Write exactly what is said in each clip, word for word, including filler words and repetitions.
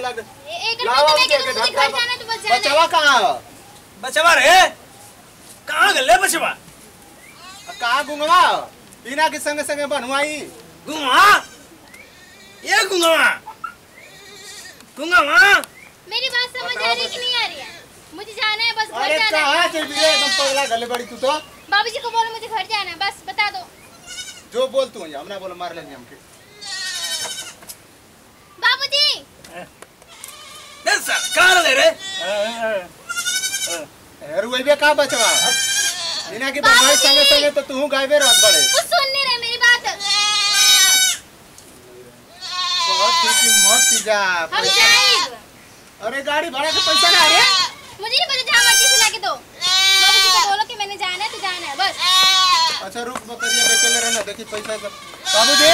लग एक लावा घंटे उनके में के मुझे ढक्का घर जाना है तो बस जाना बचवा कहाँ बचवा रे कहाँ गले बचवा कहाँ गुंगवा बिना के संगे संगे बनवाई गुंगवा ये गुंगवा गुंगवा मेरी बात समझ आ रही है कि नहीं आ रही है? मुझे जाना है बस घर अरे जाना है। कहाँ चल बिले एकदम पगला गले बड़ी तू तो बाबूजी को बोलो मुझे घर जाना है बस बता दो। जो बोल तू हमरा बोल मार लेंगे हमके बाबूजी दे सर कहाँ ले रे रुइबे का बचवा बिना के बनवाई संगे संगे तो तू गायबे रहत बड़े वो सुन नहीं रहे मेरी बात। बहुत ठीक मत पीजा हम जाएंगे। अरे गाड़ी भाड़ा का पैसा ना रे मुझे नहीं पता जहाँ मर्जी से लाके दो। बाबूजी को बोलो कि मैंने जाना है तो जाना है बस। अच्छा रुक बकरिया बेचले रहना देखी पैसा सब बाबूजी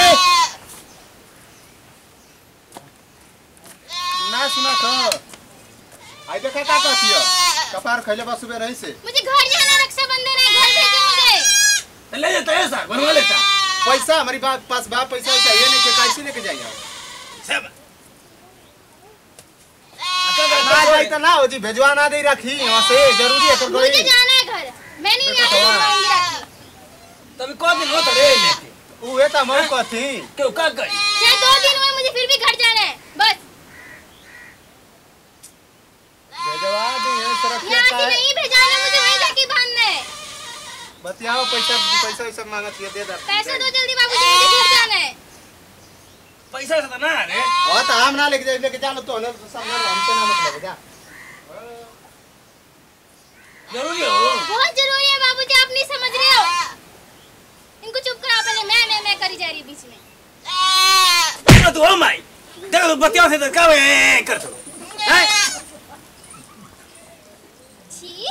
ना सुना तो आई देखा का कहतियो कपार खैले बस सुबह रही से मुझे घर जाना रक्षाबंधन है घर भेजो मुझे। ले जाता है सर बनवा लेता पैसा हमारी बात पास बा पैसा चाहिए नहीं के कैसे लेके जाइए सब ना जाई तो ना हो जी भेजवा ना दे रखी वहां से जरूरी है तो मुझे कोई जाना है घर मैं नहीं आके रहूंगी राखी। तभी को दिन होता रे लेके उहे त मैं कहती क्यों का गई चाहे दो दिन हुए मुझे फिर भी घर जाना है बस। भेजवा दे ये तरफ यहाँ क्या से है नहीं भेजाना मुझे वहीं जाके बांधना है। बतियाओ पैसा पैसा वैसा मांगत है दे दे पैसा दो जल्दी बाबूजी मुझे घर जाना है। पैसा से ना रे और तो हम ना लेके जाए लेके जानो तो ना समझ हमसे ना मत लेके जा जरूरी हो बहुत जरूरी है बाबूजी आप नहीं समझ रहे हो। इनको चुप कराओ पहले मैं मैं मैं करी जा रही बीच में। देखो तू हो माई देखो तू बतिया से तो का कर तू हैं छी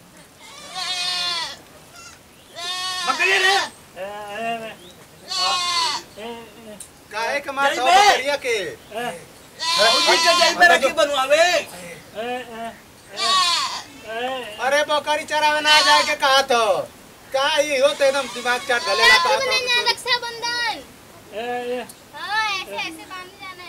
बकरिया रे काहे के मार जाई दो बे। बकरिया के उजी के जाई पे रखी बनवावे अरे बकरी चरावे ना जाए के कहा तो का ही हो तो एकदम दिमाग चाट गले ना कहा तो रक्षाबंधन हाँ ऐसे ऐसे बांधने जाना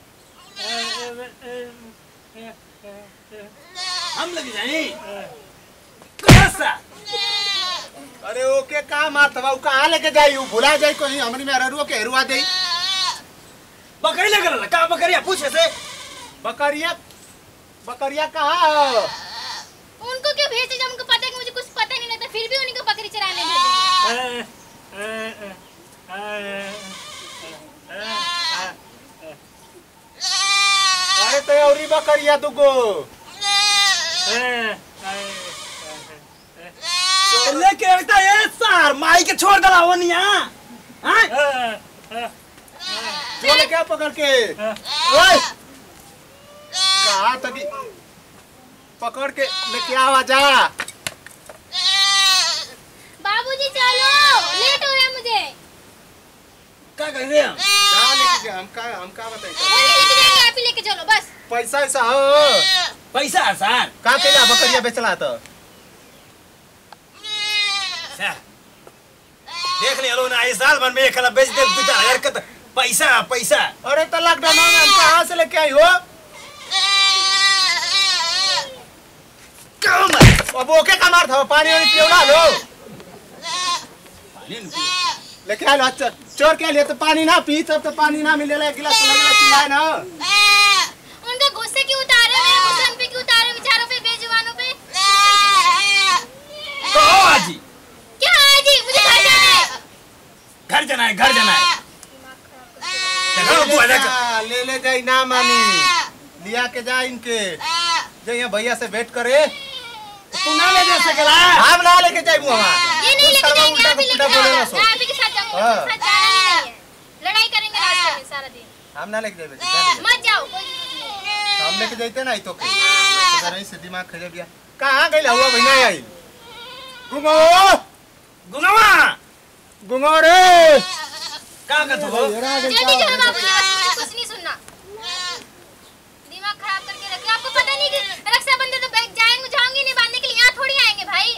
है। हम लग जाए कैसा अरे ओके का मार तवा कहां लेके जाई उ भुला जाई कहीं हमनी में ररुआ के हेरुआ देई बकरी लग रहा का बकरिया पूछे से बकरिया बकरिया कहाँ उनको क्यों भेजे जब उनको पता है कि मुझे कुछ पता नहीं रहता फिर भी उन्हीं को बकरी चराने भेजे। अरे तो औरी बकरिया दुगो लेके आता ये सार माई के छोड़ दला वो नहीं हां जो लेके पकड़ के ओए कहा तभी पकड़ के लेके आवा जा बाबूजी चलो लेट हो रहा है मुझे। क्या कर रहे हैं कहाँ लेके जा हम का हम का बताई वो नहीं लेके जाएंगे आप ही लेके चलो बस। पैसा ऐसा हो पैसा है सर का केला बकरिया बेचला तो सर देख ले लो ना इस साल भर में एक खला बेच दे बेटा हरकत पैसा पैसा अरे तो लॉकडाउन में हम कहाँ से लेके आई हो कम अब ओके का मार था पानी वानी पियोला लो पानी नहीं लेके आलो अच्छा चोर के लिए तो पानी ना पी तब तो पानी ना मिलेला एक गिलास लगेला चिल्लाए ना उनका गुस्से क्यों उतारे मेरे मुझे पे क्यों उतारे बेचारों पे बेजुबानों पे। तो आजी क्या आजी मुझे घर जाना है। घर जाना है घर जाना है चलो तू आजा हाँ, ले ले जाई ना मानी लिया के जा इनके जो यहाँ भैया से भेंट करे तू ना ले जा सकला हम ना लेके जाई बुआ ये नहीं लेके जाएंगे उल्टा आप ही उल्टा लेके बोले जाओ ना सो मैं आप ही के साथ जाऊंगी हाँ। आपके साथ जाना ही नहीं है लड़ाई करेंगे रास्ते में सारा दिन। हम ना लेके जाए मत जाओ कोई जरूरत नहीं है। हम लेके जाते ना तो के नहीं से दिमाग खराब गया कहाँ गई हुआ भैया आई गुंगो गुंगवा गुंगो रे क्या कर तू जल्दी चलो बाबूजी बस मुझे कुछ नहीं सुनना दिमाग खराब करके रखे आपको पता नहीं कि रक्षाबंधन तो बैग जाएंगे जाऊंगी नहीं बांधने के लिए यहाँ थोड़ी आएंगे भाई।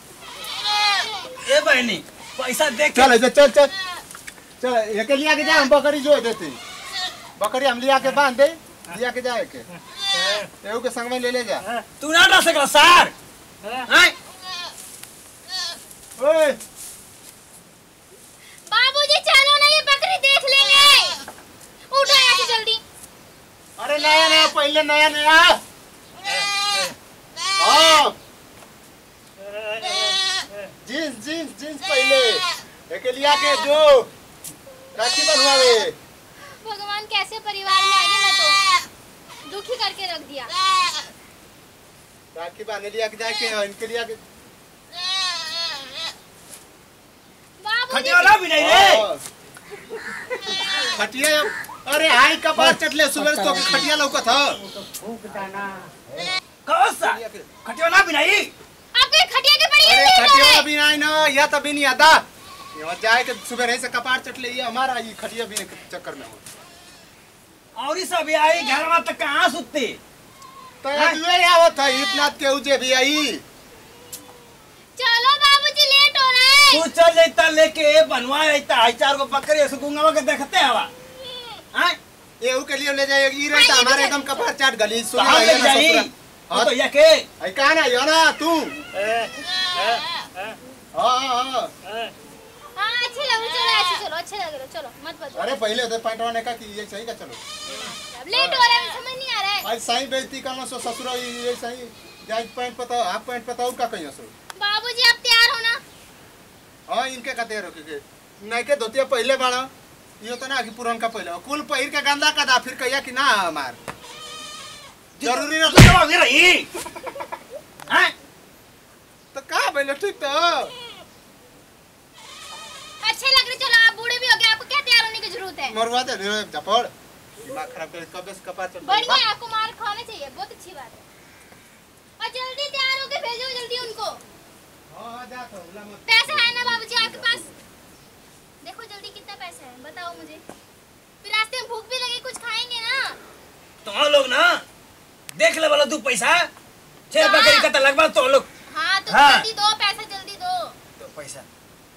ए बहनी पैसा देख चल चल चल चल चल ये के लिया के जा हम बकरी जो देते बकरी हम लिया के बांध दे दिया के जाए के एहू के संग में ले ले जा। तू ना डाल सकला सर हैं ओए बाबूजी चलो ना, ये बकरी देख लेंगे। उठो यहाँ से जल्दी। अरे नया नया पहले नया नया हाँ जींस जींस जींस पहले एक लिया के जो राखी बनवावे। भगवान कैसे परिवार में आ गए, ना तो दुखी करके रख दिया। राखी बांधने लिया के जाके इनके लिया के बाबूजी खटियाला भी नहीं रे हाँ। खटिया अरे हाई का बात चटले सुबह तो खटिया लौकत ह कहो सर खटियाला भी नहीं। आपके खटिया के पड़ी अरे है। खटिया भी नहीं ना या तभी नहीं आता यहाँ जाए के सुबह रहे से कपार चटले ये हमारा ये खटिया भी के चक्कर में हो। और इस अभी आई घर में तक कहाँ सुतती तो ये आवत है इतना के उजे भी आई। चलो बाबूजी लेट हो रहा है। तू चल जाता लेके बनवा जाता आई चार को पकड़े ऐसे गुंगा के देखते हवा हैं ये के लिए ले जाए ई रहता हमारे एकदम कपार चाट गली तो सुन हम ले जाई हाँ तो ये के आई कहां ना यो ना तू हां हां हाँ अच्छे लग रहे, चलो ऐसे चलो, अच्छे लग रहे, चलो मत बदलो। अरे पहले तो पैंटवाने का कि ये सही का चलो अब लेट हो रहा है, समझ नहीं आ रहा है। आज सही बेइज्जती करना सो ससुरा ये सही जाज पैंट पता हाफ पैंट पता का कहियो सो बाबूजी आप तैयार हो ना? हां इनके कते रोके के नहीं के धोतिया पहले बाड़ा यो तो ना कि पुरान का पहले कुल पहिर के गंदा का दा फिर कहिया कि ना हमार जरूरी ना तो जवाब दे रही हैं तो का भइल ठीक तो अच्छे लग रहे, चलो आप बूढ़े भी हो गए, आपको क्या तैयार होने की जरूरत है? मरवा दे रे जपड़ दिमाग खराब कर कब से कपार चढ़ बढ़िया है, आपको मार खाना चाहिए, बहुत अच्छी बात है। और जल्दी तैयार होके भेजो जल्दी उनको। हां जा तो बोला मत पैसा है ना बाबूजी आपके पास? देखो जल्दी कितना पैसा है बताओ मुझे, फिर रास्ते में भूख भी लगे कुछ खाएंगे ना। तुम लोग ना देख ले वाला तू पैसा छह बकरी का तो लगभग तो लोग हाँ तो हाँ। जल्दी दो पैसा, जल्दी दो। तो पैसा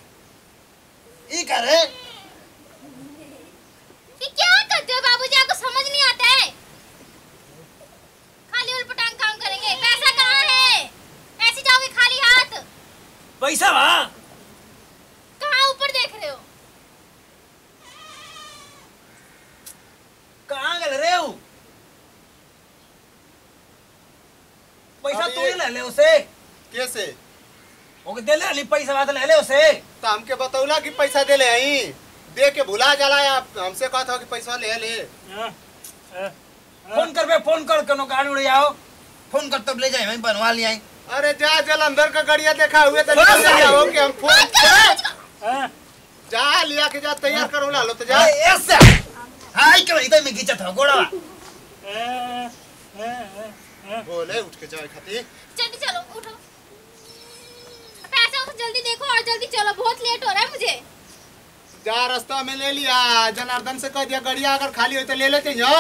ई करे ये क्या करते हो बाबूजी, आपको समझ नहीं आता है? खाली उलपटांग काम करेंगे, पैसा कहाँ है? ऐसे जाओगे खाली हाथ? पैसा वा कहाँ ऊपर देख रहे हो? कहाँ गए रे हो पैसा अब तू ये- ही ले ले उसे कैसे ओके दे ले अली पैसा बात ले ले उसे तो हमके बतौला कि पैसा दे ले आई दे के भुला जाला आप हमसे कहा था कि पैसा ले ले फोन कर बे फोन कर कनो गाड़ी उड़ आओ फोन कर तब ले जाए मैं बनवा ले आई अरे जा जल अंदर का गड़िया देखा हुए तो निकल जाओ कि हम फोन जा लिया के जा तैयार करो ला लो तो जा ऐसा हाय कर इधर में खींचा था घोड़ा बोले उठ के जाए खाती जल्दी चलो उठो, पैसा उसे जल्दी देखो और जल्दी चलो, बहुत लेट हो रहा है मुझे। जा रास्ता में ले लिया जनार्दन से कह दिया गड़िया अगर खाली हो तो ले लेते हैं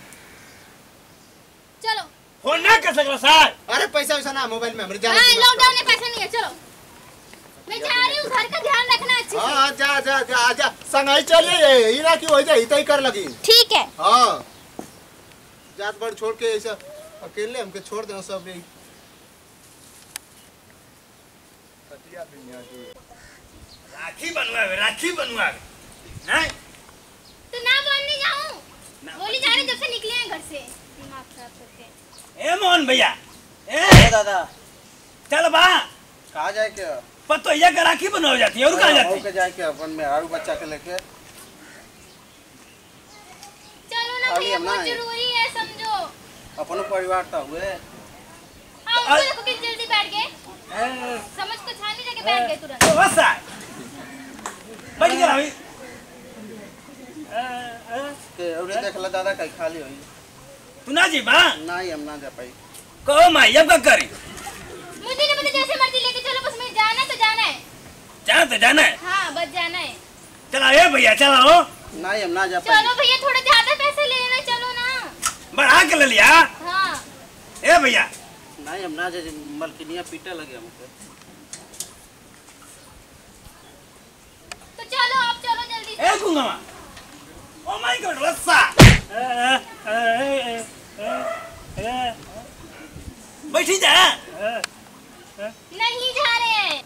चलो फोन ना कर सकला सर अरे पैसा वैसा ना मोबाइल में हमारे जाना हाँ लॉकडाउन में पैसा नहीं है, चलो मैं जा रही हूँ, घर का ध्यान रखना अच्छे से। हाँ जा जा जा जा संगाई चलिए हीरा की हो जाए ही कर लगी ठीक है। हाँ जात बड़ छोड़ के ऐसा अकेले हमके छोड़ दे सब रे राखी बनवावे राखी बनवावे हैं तो ना बोलने जाऊँ, ना बोली जा रही जब से निकले हैं घर से, दिमाग खराब करके। ए मोहन भैया ए दादा चल बा कहाँ जाए के पतो ये का राखी बनवा जाती है और कहाँ जाती के जाए के अपन में आरू बच्चा के लेके चलो ना अभी भैया, हम ना बहुत आए। जरूरी है समझो। अपनो परिवार था हुए हाँ उनको देखो कितनी जल्दी बैठ गए, समझ को छानी जाके बैठ गए तुरंत। तो बस आ बैठ गया अभी के और देख ला दादा कहीं खाली होई तू ना जी बा नहीं हम ना जा पाई कहो माई अब का करी मुझे नहीं पता, जैसे मर्जी लेके चलो, बस मुझे जाना है तो जाना है। जाना तो जाना है हाँ बस जाना है। चला ए भैया चला हो नहीं हम ना जा चलो भैया थोड़े ज्यादा पैसे ले लेना, चलो ना। बढ़ा के ले लिया हाँ ए भैया नहीं हम ना जा मलकिनिया पीटा लगे हमको तो चलो आप चलो जल्दी से। ए गुंगा ओ माय गॉड रस्सा बैठी जा। नहीं जा रहे हैं।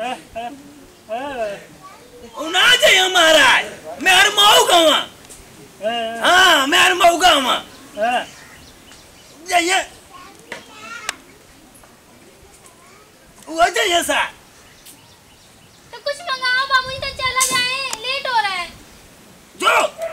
ना जाइए महाराज, मैं हर मऊ गाँव। हाँ मैं हर मऊ गाँव जाइए वो जाइए सा। तो कुछ मंगाओ बाबूजी, तो चला जाए, लेट हो रहा है। जो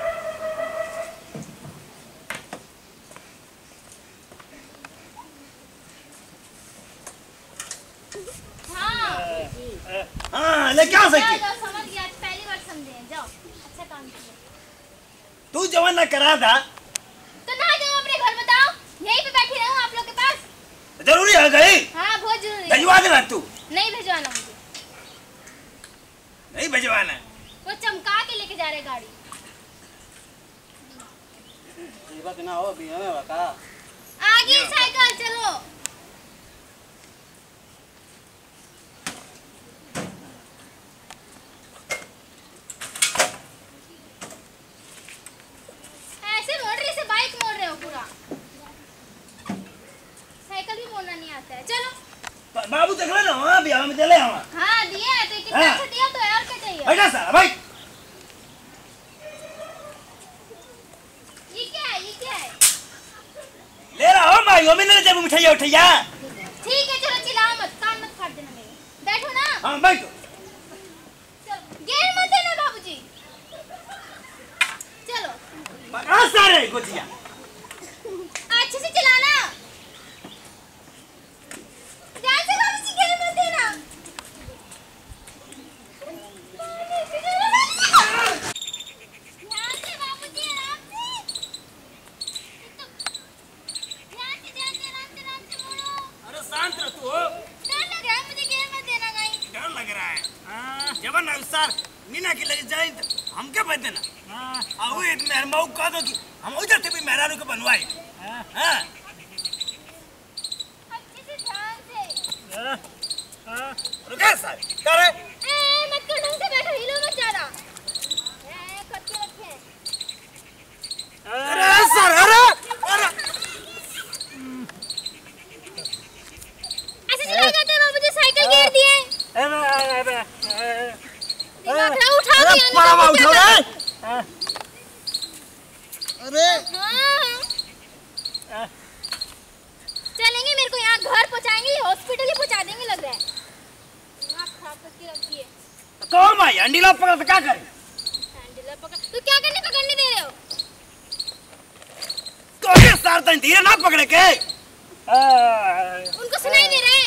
हाँ हाँ ले क्या जाओ, सके जाओ, समझ गया, पहली बार समझे। जाओ, अच्छा काम किया। तू जवान ना करा था तो ना जाओ अपने घर, बताओ, यहीं पे बैठी रहूं आप लोग के पास? जरूरी है गई। हाँ बहुत जरूरी है। भिजवा देना तू। नहीं भिजवाना मुझे, नहीं भिजवाना। वो चमका के लेके जा रहे गाड़ी। ना हो भी हमें बता। आगे साइकिल चलो। ऐसे मोड़ रहे, से बाइक मोड़ रहे हो पूरा। साइकिल भी मोड़ना नहीं आता है। चलो। बाबू देख ले ना, हाँ बिहार में चले हम। हाँ दिया है, तो कितना हाँ। अच्छा दिया, तो और क्या चाहिए? बैठा सारा भाई। ये क्या है, ये क्या है? ले रहा हो भाई, वो मैंने जब मिठाई उठाया। ठीक है चलो, चिल्लाओ मत, कान मत फाड़ देना मेरे। बैठो ना। हाँ बैठो। चलो, गेर मत देना बाबूजी। चलो बड़ा सारे गोजिया। अच्छे से चलाना। ध्यान से बाबूजी, गेर मत देना। ध्यान से बाबूजी, आराम से। ध्यान से, ध्यान से, आराम से, आराम से मोड़ो। अरे शांत रह तू। डर लग रहा है मुझे, गेर मत देना कहीं। डर लग रहा है। हाँ जवान ना सर मीना की लग जाए तो हम क्या बच देना। हाँ आओ एक मेहर मऊ कह दो कि हम उधर से भी मेहरारू को बनवाए। हाँ अच्छे से, ध्यान से। रुके सर करे। ए, मत कर, ढंग से बैठो, हिलो मत ज्यादा। ए, करके रखे। अरे सर अरे अरे ऐसे चलाए जाते हैं बाबूजी, साइकिल गिर दिए। दिमाग खराब, उठा अरे दिया। पावा उठाओ रे। अरे हाँ। चलेंगे, मेरे को यहाँ घर पहुँचाएंगे, हॉस्पिटल ही पहुँचा देंगे लग रहा है। दिमाग खराब करके रखी है। कौन भाई अंडीला पकड़ तो क्या करे। हैंडल पकड़, तू क्या करने पकड़ने दे रहे हो? कोई सर तन धीरे ना पकड़े के। उनको सुनाई दे रहे हैं।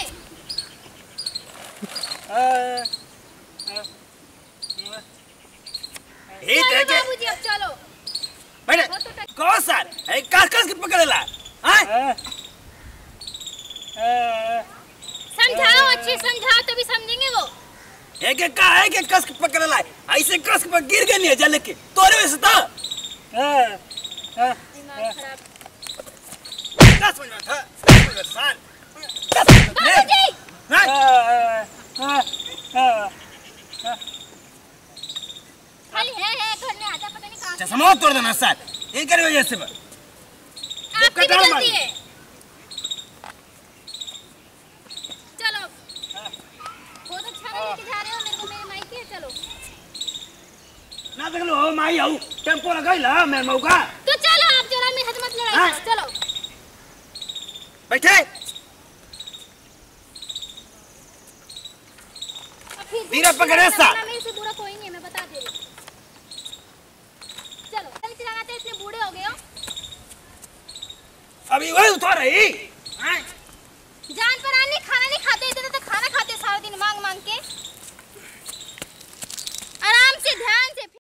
ये चलो देखे बाबूजी, अब चलो। बैठे वो तो टच- कौन सर ए कस कस के पकड़ेला। हैं समझाओ, अच्छे समझाओ, तभी समझेंगे वो। एक एक का है कि कस के पकड़ेला। ऐसे कस के गिर गए नहीं जल के तोरे वैसे था। दिमाग खराब। दस मिनट था सर। बाबूजी, खाली है है करने आता, पता नहीं कहाँ से। चश्मा तोड़ देना सर इनके वजह से। आपकी भी कटार गलती मारी। है। चलो, बहुत अच्छा लेके जा रहे हो मेरे को, मेरे मायके। चलो ना देख लो माई आऊ टेम्पो लगाइला मेरे मौका। तो चलो, आप जरा मेरे हाथ मत लड़ाई हाँ। करो, चलो। बैठे अब फिर धीरे पकड़े सा। मेरे से बुरा कोई नहीं है, मैं बता दे रही हूँ। चलो चल, चलाते इसलिए बूढ़े हो गए हो। अभी वही उठा रही। जान पर आने, खाना नहीं खाते, इधर तो खाना खाते सारा दिन मांग मांग के। आराम से, ध्यान से।